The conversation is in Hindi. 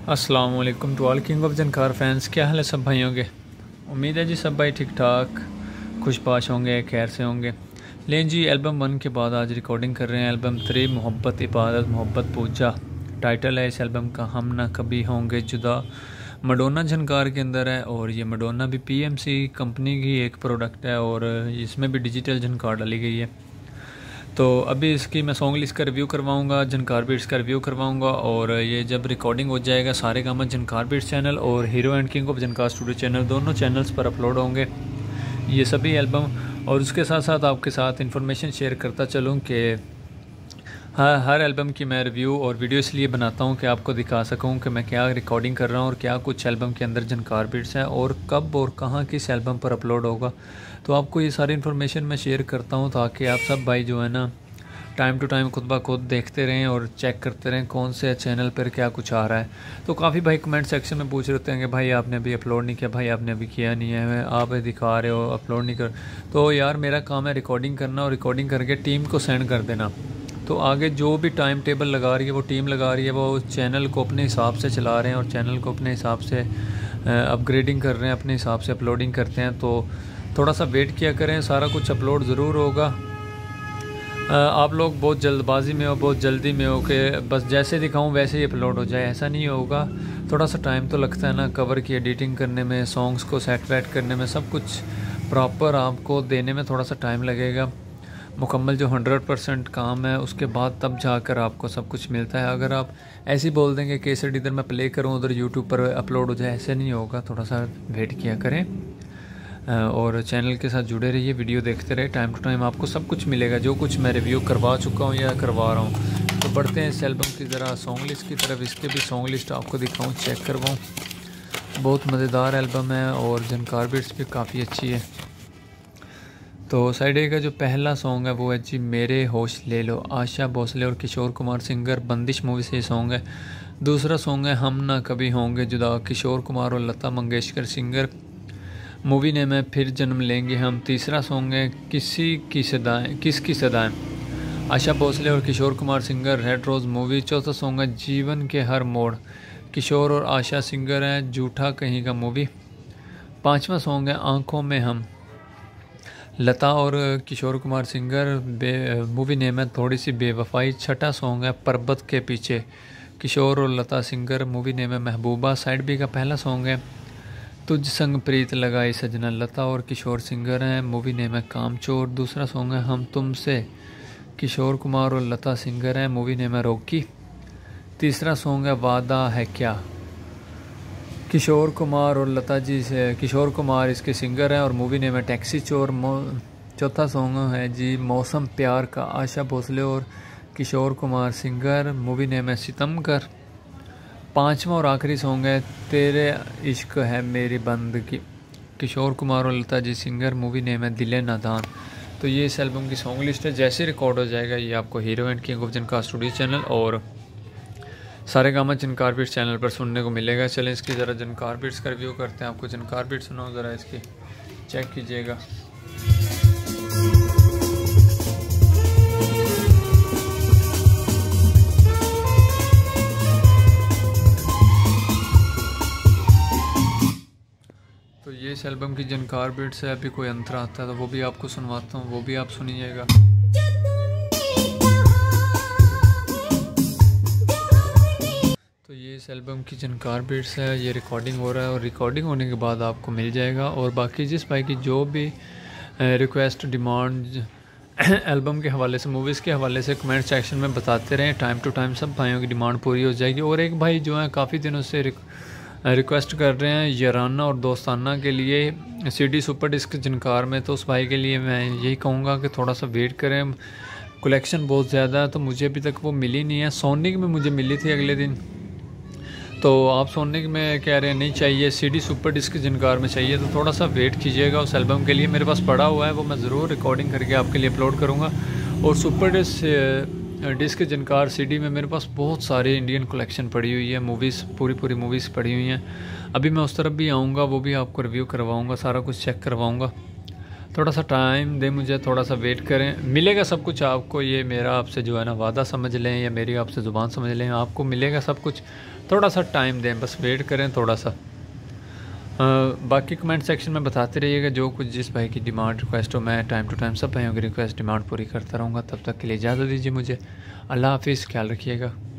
अस्सलाम वालेकुम to all king of Jhankar fans. क्या हाल है सब भाइयों के? उम्मीद है जी सब भाई ठीक ठाक खुशपाश होंगे, खैर से होंगे। लें जी, एल्बम 1 के बाद आज रिकॉर्डिंग कर रहे हैं एल्बम 3, मोहब्बत इबादत मोहब्बत पूजा। टाइटल है इस एल्बम का हम ना कभी होंगे जुदा। मडोना झनकार के अंदर है और ये मडोना भी PMC कंपनी की एक प्रोडक्ट है और इसमें भी डिजिटल झनकार डाली गई है। तो अभी इसकी मैं सॉन्ग लिस्ट का रिव्यू करवाऊंगा, झनकार बीट्स का रिव्यू करवाऊंगा और ये जब रिकॉर्डिंग हो जाएगा Saregama Jhankar beats channel और hero and king of Jhankar studio channel दोनों चैनल्स पर अपलोड होंगे ये सभी एल्बम। और उसके साथ साथ आपके साथ इन्फॉर्मेशन शेयर करता चलूँ कि हर एल्बम की मैं रिव्यू और वीडियो इसलिए बनाता हूँ कि आपको दिखा सकूँ कि मैं क्या रिकॉर्डिंग कर रहा हूँ और क्या कुछ एल्बम के अंदर झनकार बीट्स है और कब और कहाँ किस एल्बम पर अपलोड होगा। तो आपको ये सारी इन्फॉर्मेशन मैं शेयर करता हूँ ताकि आप सब भाई जो है ना टाइम टू टाइम खुद ब खुद देखते रहें और चेक करते रहें कौन से चैनल पर क्या कुछ आ रहा है। तो काफ़ी भाई कमेंट सेक्शन में पूछ रहे हैं कि भाई आपने अभी अपलोड नहीं किया, भाई आपने अभी किया नहीं है, आप दिखा रहे हो अपलोड नहीं कर। तो यार मेरा काम है रिकॉर्डिंग करना और रिकॉर्डिंग करके टीम को सेंड कर देना। तो आगे जो भी टाइम टेबल लगा रही है वो टीम लगा रही है, वो चैनल को अपने हिसाब से चला रहे हैं और चैनल को अपने हिसाब से अपग्रेडिंग कर रहे हैं, अपने हिसाब से अपलोडिंग करते हैं। तो थोड़ा सा वेट किया करें, सारा कुछ अपलोड ज़रूर होगा। आप लोग बहुत जल्दबाजी में हो, बहुत जल्दी में हो कि बस जैसे दिखाऊं वैसे ही अपलोड हो जाए, ऐसा नहीं होगा। थोड़ा सा टाइम तो लगता है ना कवर की एडिटिंग करने में, सॉन्ग्स को सेट वेट करने में, सब कुछ प्रॉपर आपको देने में थोड़ा सा टाइम लगेगा। मुकम्मल जो 100% काम है उसके बाद तब जाकर आपको सब कुछ मिलता है। अगर आप ऐसे ही बोल देंगे कैसेट इधर मैं प्ले करूं उधर यूट्यूब पर अपलोड हो जाए, ऐसे नहीं होगा। थोड़ा सा वेट किया करें और चैनल के साथ जुड़े रहिए, वीडियो देखते रहे। टाइम टू टाइम आपको सब कुछ मिलेगा जो कुछ मैं रिव्यू करवा चुका हूँ या करवा रहा हूँ। तो बढ़ते हैं इस एल्बम की ज़रा सॉन्ग लिस्ट की तरफ। इसके भी सॉन्ग लिस्ट आपको दिखाऊँ, चेक करवाऊँ। बहुत मज़ेदार एल्बम है और झनकार बीट्स भी काफ़ी अच्छी है। तो साइड ए का जो पहला सॉन्ग है वो है जी मेरे होश ले लो, आशा भोसले और किशोर कुमार सिंगर, बंदिश मूवी से ये सॉन्ग है। दूसरा सॉन्ग है हम ना कभी होंगे जुदा, किशोर कुमार और Lata Mangeshkar singer, movie name है फिर जन्म लेंगे हम। तीसरा सॉन्ग है किसकी सदाएं, आशा भोसले और Kishore Kumar singer, red rose movie. चौथा सॉन्ग है जीवन के हर मोड़, किशोर और आशा सिंगर हैं, झूठा कहीं का मूवी। पांचवा सॉन्ग है आंखों में हम, लता और Kishore Kumar singer, movie name है थोड़ी सी बेवफाई। छठा सॉन्ग है पर्वत के पीछे, किशोर और लता सिंगर, मूवी नेम है महबूबा। साइड बी का पहला सॉन्ग है तुझ संग प्रीत लगाई सजना, लता और किशोर सिंगर हैं, मूवी नेम है कामचोर। दूसरा सॉन्ग है हम तुमसे, किशोर कुमार और लता सिंगर हैं, मूवी नेम है रॉकी। तीसरा सॉन्ग है वादा है क्या, किशोर कुमार और लता जी से, किशोर कुमार इसके सिंगर हैं और मूवी नेम है टैक्सी चोर। चौथा सॉन्ग है जी मौसम प्यार का, आशा भोसले और Kishore Kumar singer, movie name है सितमगर। पांचवा और आखिरी सॉन्ग है तेरे इश्क है मेरी बंदगी, किशोर कुमार और Lata ji singer, movie name है दिले नादान। तो ये इस एल्बम की सॉन्ग लिस्ट है। जैसे रिकॉर्ड हो जाएगा ये आपको hero and king of Jhankar studio channel और Saregama Jhankar beats channel पर सुनने को मिलेगा। चलें इसकी ज़रा झनकार बीट्स का रिव्यू करते हैं। आपको झनकार बीट्स सुनाओ ज़रा, इसकी चेक कीजिएगा। तो ये इस एल्बम की झनकार बीट्स है। अभी कोई अंतर आता है तो वो भी आपको सुनवाता हूँ, वो भी आप सुनिएगा। तो ये इस एल्बम की झनकार बीट्स है। ये रिकॉर्डिंग हो रहा है और रिकॉर्डिंग होने के बाद आपको मिल जाएगा। और बाकी जिस भाई की जो भी रिक्वेस्ट डिमांड एल्बम के हवाले से, मूवीज़ के हवाले से कमेंट सेक्शन में बताते रहें। टाइम टू टाइम सब भाइयों की डिमांड पूरी हो जाएगी। और एक भाई जो है काफ़ी दिनों से रिक्वेस्ट कर रहे हैं याराना और दोस्ताना के लिए CD सुपर डिस्क झनकार में, तो उस भाई के लिए मैं यही कहूँगा कि थोड़ा सा वेट करें। कलेक्शन बहुत ज़्यादा है तो मुझे अभी तक वो मिली नहीं है। सोनिक में मुझे मिली थी अगले दिन, तो आप सोनिक में कह रहे हैं नहीं चाहिए, CD सुपर डिस्क झनकार में चाहिए, तो थोड़ा सा वेट कीजिएगा उस एल्बम के लिए। मेरे पास पड़ा हुआ है, वो मैं ज़रूर रिकॉर्डिंग करके आपके लिए अपलोड करूँगा। और सुपर डिस्क झनकार CD में मेरे पास बहुत सारी इंडियन कलेक्शन पड़ी हुई है, मूवीज़ पूरी मूवीज़ पड़ी हुई हैं। अभी मैं उस तरफ भी आऊँगा, वो भी आपको रिव्यू करवाऊँगा, सारा कुछ चेक करवाऊँगा। थोड़ा सा टाइम दे मुझे, थोड़ा सा वेट करें, मिलेगा सब कुछ आपको। ये मेरा आपसे जो है ना वादा समझ लें या मेरी आपसे ज़ुबान समझ लें, आपको मिलेगा सब कुछ। थोड़ा सा टाइम दें, बस वेट करें थोड़ा सा। बाकी कमेंट सेक्शन में बताते रहिएगा जो कुछ जिस भाई की डिमांड रिक्वेस्ट हो। मैं टाइम टू टाइम सब भाइयों की रिक्वेस्ट डिमांड पूरी करता रहूँगा। तब तक के लिए इजाज़त दीजिए मुझे। अल्लाह हाफिज़, ख्याल रखिएगा।